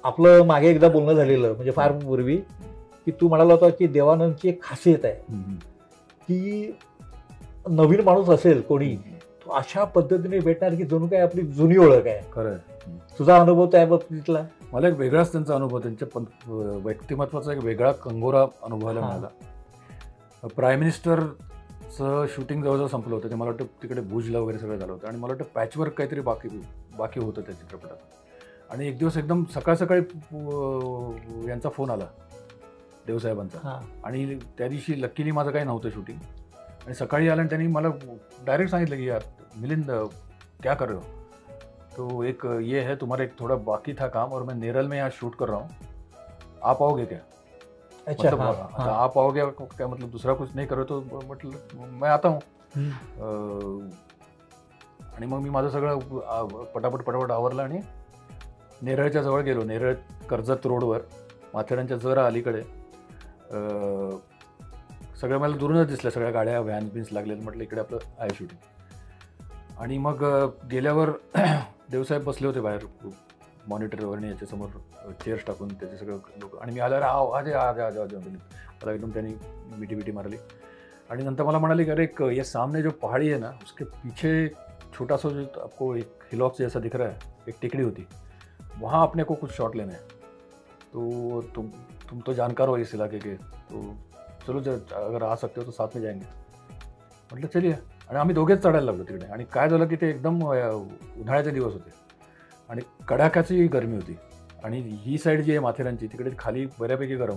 आपलं मागे एकदा बोलणं झालेलं म्हणजे फार पूर्वी, की तू म्हणाला होता की देवानंदची एक खासियत आहे की नवीन माणूस असेल कोणी, तो अशा पद्धतीने भेटणार की जणू काय आपली जुनी ओळख आहे. खरं. तुझा अनुभव त्या बाबतीतला? मला एक वेगळाच त्यांचा अनुभव, त्यांच्या व्यक्तिमत्वाचा एक वेगळा कंगोरा अनुभवायला मिळाला. प्राईम मिनिस्टरचं शूटिंग जवळजवळ संपलं होतं. ते मला वाटतं तिकडे भुजला वगैरे सगळं झालं होतं आणि मला वाटतं पॅचवर्क काहीतरी बाकी होतं त्या चित्रपटात. आणि एक दिवस एकदम सकाळ सकाळी यांचा फोन आला देवसाहेबांचा, आणि त्या दिवशी लकीली माझं काही नव्हतं शूटिंग. आणि सकाळी आलं आणि त्यांनी मला डायरेक्ट सांगितलं की यार मिलिंद क्या कर रहे हो, तो एक ये है तुम्हारा एक थोड़ा बाकी था काम और मैं नेरल में यहाँ शूट कर रहा हूँ, आप आओगे क्या? अच्छा, मतलब आप आओगे क्या, मतलब दूसरा कुछ नहीं करो, तो म्हटलं मैं आता हूँ. आणि मग मी माझं सगळं पटापट आवरलं आणि नेरळच्या जवळ गेलो. नेरळ कर्जत रोडवर माथेरानच्या जरा अलीकडे. सगळं मला दुरूनच दिसलं, सगळ्या गाड्या व्हॅन बिन्स लागलेल्या. म्हटलं इकडे आपलं आहे शूटिंग. आणि मग गेल्यावर देवसाहेब बसले होते बाहेर मॉनिटरवर आणि याच्यासमोर चेअर्स टाकून त्याचे सगळं लोक. आणि मी आल्यावर आज मला एकदम त्यांनी मिठी मारली. आणि नंतर मला म्हणाले की अरे ये सामने जो पहाड़ी है ना, उसके पीछे छोटा सा जो आपको एक हिलॉक्स जैसा दिख रहा है, एक टिकड़ी होती, वहाँ अपने को कुछ शॉट लेना है, तो तुम तो जानकार हो इस इलाके के, तो चलो अगर आ सकते हो तो साथ में जाएंगे. म्हटलं चलिए. आणि आम्ही दोघेच चढायला लागलो तिकडे. आणि काय झालं की ते एकदम उन्हाळ्याचे दिवस होते आणि कडाक्याची गरमी होती. आणि ही साईड जी आहे माथेरानची, तिकडे खाली बऱ्यापैकी गरम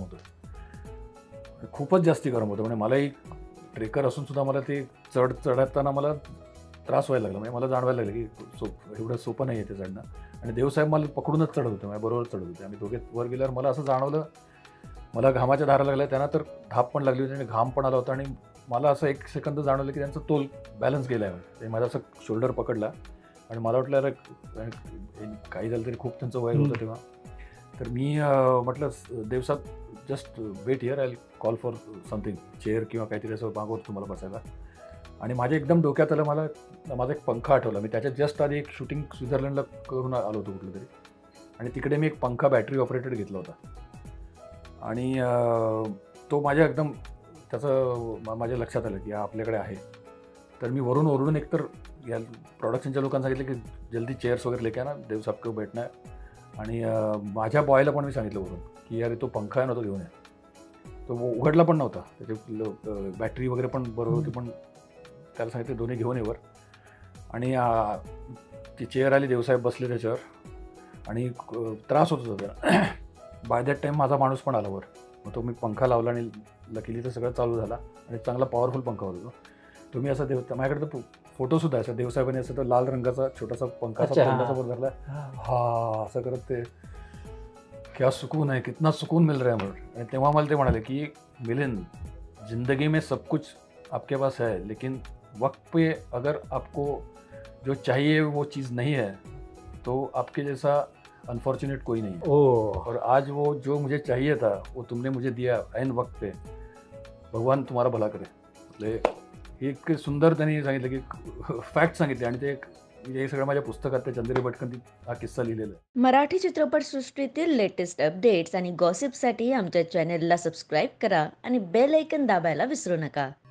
होतं, खूपच जास्ती गरम होतं. म्हणजे मलाही ट्रेकर असून सुद्धा मला ते चढताना मला त्रास व्हायला लागला. म्हणजे मला जाणवायला लागलं की एवढं सोपं नाही आहे ते चढणं. आणि देवसाहेब मला पकडूनच चढत होते, माझ्या बरोबर चढत होते. आम्ही दोघे वर गेल्यावर मला असं जाणवलं, मला घामाच्या धारा लागल्या, त्यांना तर धाप पण लागली होती आणि घाम पण आला होता. आणि मला असं एक सेकंद जाणवलं की त्यांचा तोल बॅलन्स गेला आहे. ते माझा असं शोल्डर पकडला आणि मला वाटलं अरे काही झालं तरी खूप त्यांचं वय होतं तेव्हा. तर मी म्हटलं देवसाहेब just wait here, I call for something, chair किंवा काहीतरी असं मागवतो तुम्हाला बसायला. आणि माझ्या एकदम डोक्यात आलं, माझा एक पंखा आठवला. मी त्याच्यात जस्ट आधी एक शूटिंग स्वित्झर्लंडला करून आलो होतो कुठलं तरी, आणि तिकडे मी एक पंखा बॅटरी ऑपरेटेड घेतला होता. आणि तो माझ्या एकदम त्याचं माझ्या लक्षात आलं की आपल्याकडे आहे. तर मी वरून ओरडून एकतर या प्रोडक्शनच्या लोकांना सांगितलं की जल्दी चेअर्स वगैरे लेके ना, देवसाहेब को बैठना है. आणि माझ्या बॉयला पण मी सांगितलं वरून की अरे तो पंखा आहे ना, तो घेऊन ये. तो उघडला पण नव्हता, त्याची बॅटरी वगैरे पण बरोबर होती, पण त्याला सांगितलं दोन्ही घेऊन ये वर. आणि ती चेअर आली, देवसाहेब बसले त्याच्यावर आणि त्रास होत होता त्याला. बाय दॅट टाईम माझा माणूस पण आला वर. मग तो मी पंखा लावला आणि लकीली तर सगळं चालू झाला आणि चांगला पॉवरफुल पंखा होता. तुम्ही असं माझ्याकडे तर फोटोसुद्धा आहे, देवसाहेबांनी असं तो लाल रंगाचा छोटासा पंखा तोंडासमोर धरला, हा असं करत ते क्या सुकून है, कितना सुकून मिल रहा है म्हणून. आणि तेव्हा मला ते म्हणाले की मिलिंद, जिंदगी में सब कुछ आपके पास है, लेकिन वक्त पे अगर आपको जो चाहिए वो चीज़ नहीं है तो आपके जैसा अनफॉर्चुनेट कोई नहीं है. और आज वो जो मुझे चाहिए था वो तुमने मुझे दिया ऐन वक्त पे, भगवान तुम्हारा भला करे. म्हणजे एक सुंदर त्यांनी सांगितलं की फॅक्ट सांगितले. आणि ते हे सगळं माझ्या पुस्तकात ते चंदेरी भटकन हा किस्सा लिहिलेला आहे. मराठी चित्रपटसृष्टीतील लेटेस्ट अपडेट्स आणि गॉसिपसाठी आमच्या चॅनेलला सबस्क्राईब करा आणि बेल ऐकन दाबायला विसरू नका.